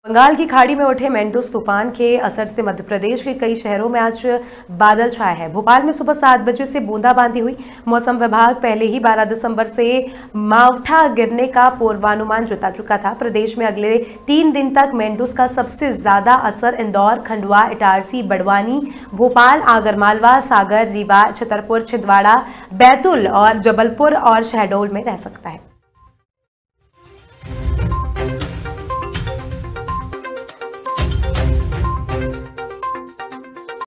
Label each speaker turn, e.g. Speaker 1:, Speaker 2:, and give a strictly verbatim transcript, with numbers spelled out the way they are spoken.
Speaker 1: बंगाल की खाड़ी में उठे मेंटूस तूफान के असर से मध्य प्रदेश के कई शहरों में आज बादल छाए हैं। भोपाल में सुबह सात बजे से बूंदाबांदी हुई। मौसम विभाग पहले ही बारह दिसंबर से मावठा गिरने का पूर्वानुमान जता चुका था। प्रदेश में अगले तीन दिन तक मेंटूस का सबसे ज्यादा असर इंदौर, खंडवा, इटारसी, बड़वानी, भोपाल, आगरमालवा, सागर, रीवा, छतरपुर, छिंदवाड़ा, बैतूल और जबलपुर और शहडोल में रह सकता है।